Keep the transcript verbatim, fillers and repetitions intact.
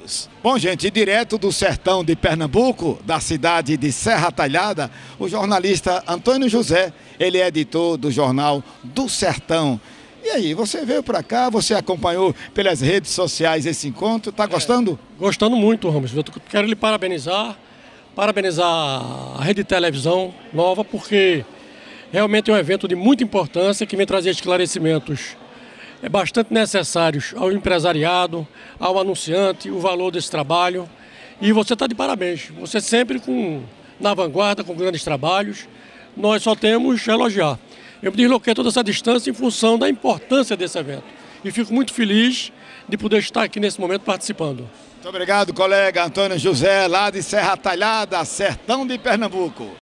News. Bom, gente, direto do sertão de Pernambuco, da cidade de Serra Talhada, o jornalista Antônio José, ele é editor do jornal do Sertão. E aí, você veio para cá, você acompanhou pelas redes sociais esse encontro, tá gostando? É, gostando muito, Ramos. Eu quero lhe parabenizar, parabenizar a Rede de Televisão Nova, porque realmente é um evento de muita importância que vem trazer esclarecimentos é bastante necessários ao empresariado, ao anunciante, o valor desse trabalho. E você está de parabéns. Você sempre com, na vanguarda, com grandes trabalhos. Nós só temos a elogiar. Eu me desloquei toda essa distância em função da importância desse evento. E fico muito feliz de poder estar aqui nesse momento participando. Muito obrigado, colega Antônio José, lá de Serra Talhada, sertão de Pernambuco.